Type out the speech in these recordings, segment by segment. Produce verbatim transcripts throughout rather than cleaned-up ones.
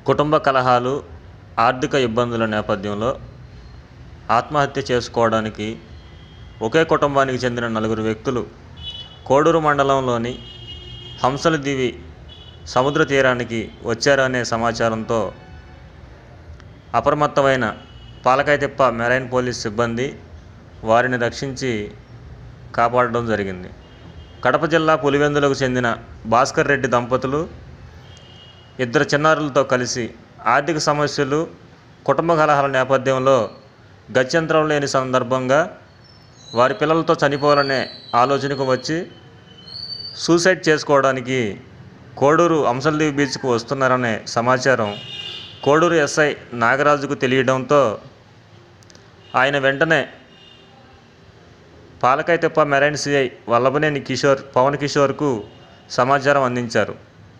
కుటుంబ కలహాలు, ఆర్థిక ఇబ్బందుల నేపథ్యంలో ఆత్మహత్య చేసుకోవడానికి ఒకే కుటుంబానికి చెందిన నలుగురు వ్యక్తులు కోడూరు మండలంలోని హంసలదీవి సముద్ర తీరానికి వచ్చారనే సమాచారంతో అప్రమత్తమైన పాలకాయతిప్ప మెరైన్ పోలీస్ సిబ్బంది వారిని రక్షించి కాపాడడం జరిగింది. కడప జిల్లా పులివెందులకు చెందిన భాస్కర్ రెడ్డి దంపతులు ఇద్దరు చిన్నారులతో కలిసి ఆర్థిక సమస్యలు, కుటుంబ కలహాల నేపథ్యంలో గత్యంతరం లేని సందర్భంగా వారి పిల్లలతో చనిపోవాలనే ఆలోచనకు వచ్చి సూసైడ్ చేసుకోవడానికి కోడూరు హంసలదీవి బీచ్కు వస్తున్నారనే సమాచారం కోడూరు ఎస్ఐ నాగరాజుకు తెలియడంతో ఆయన వెంటనే పాలకాయతిప్ప మెరైన్ సిఐ వల్లభనేని కిషోర్ పవన్ కిషోర్కు సమాచారం అందించారు.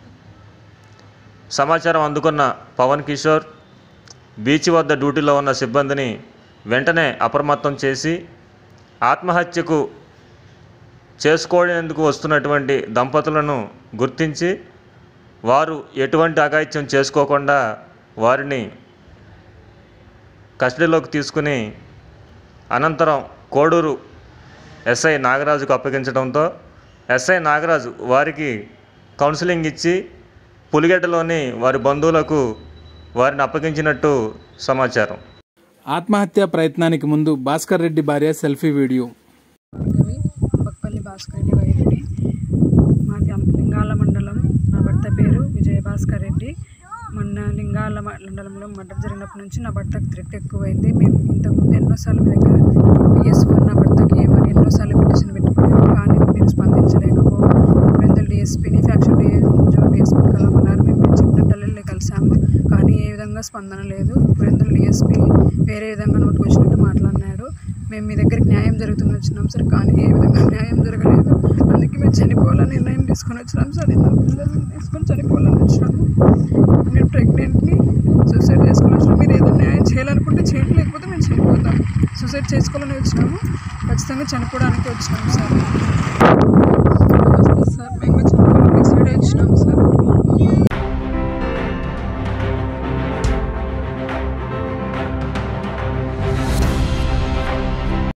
సమాచారం అందుకున్న పవన్ కిషోర్ బీచ్ వద్ద డ్యూటీలో ఉన్న సిబ్బందిని వెంటనే అప్రమత్తం చేసి ఆత్మహత్యకు చేసుకోవడానికి వస్తున్నటువంటి దంపతులను గుర్తించి వారు ఎటువంటి అఘాయిత్యం చేసుకోకుండా వారిని కస్టడీలోకి తీసుకుని అనంతరం కోడూరు ఎస్ఐ నాగరాజుకు అప్పగించడంతో ఎస్ఐ నాగరాజు వారికి కౌన్సిలింగ్ ఇచ్చి పులిగడ్డలోని వారి బంధువులకు వారిని అప్పగించినట్టు సమాచారం. ఆత్మహత్య ప్రయత్నానికి ముందు భాస్కర్ రెడ్డి భార్య సెల్ఫీ వీడియో. అంబక్పల్లి భాస్కర్ రెడ్డి వైద్యుని, మాది లింగాల మండలం. నా భర్త పేరు విజయ భాస్కర్ రెడ్డి. మొన్న లింగాల మండలంలో మర్డర్ జరిగినప్పటి నుంచి నా భర్తకు థ్రెట్ ఎక్కువైంది. మేము ఇంతకుముందు ఎన్నోసార్లు మీ దగ్గర పిఎస్ఓ నా భర్తకి ఏమని ఎన్నోసార్లు పిటిషన్ పెట్టుకున్నాము, కానీ మీరు స్పందించలేకపోవడం పులివెందుల డిఎస్పీని ఫ్యాక్షన్ జోన్ డిఎస్పీ కలమన్నారు. మేము చెప్పినట్టల్లే కలిసాము, కానీ ఏ విధంగా స్పందన లేదు. పులివెందుల డిఎస్పీ వేరే విధంగా నోటుకు వచ్చినట్టు మాట్లాడినాడు. మేము మీ దగ్గరికి న్యాయం జరుగుతుంది వచ్చినాం సార్, కానీ ఏ విధంగా న్యాయం జరగలేదు. అందుకే మేము చనిపోవాలని నిర్ణయం తీసుకొని వచ్చినాం సార్. ఇద్దరు పిల్లల్ని తీసుకొని చనిపోవాలని వచ్చినాము. నేను ప్రెగ్నెంట్ని సూసైడ్ చేసుకొని వచ్చినాం. మీరు ఏదో న్యాయం చేయాలనుకుంటే చేయండి, లేకపోతే మేము చనిపోతాం. సూసైడ్ చేసుకోవాలని వచ్చినాము, ఖచ్చితంగా చనిపోవడానికి వచ్చినాము సార్.